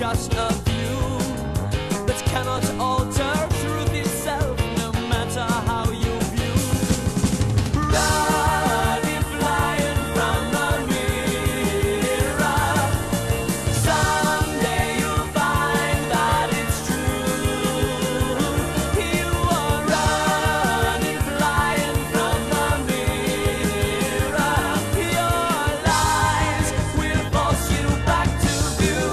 just a view that cannot alter truth itself, no matter how you view. Running, flying from the mirror. Someday you'll find that it's true. You are running, flying from the mirror. Your lies will force you back to view.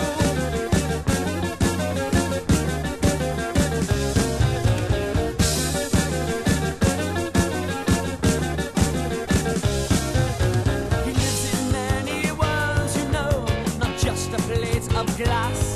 He lives in many worlds, you know, not just a plate of glass.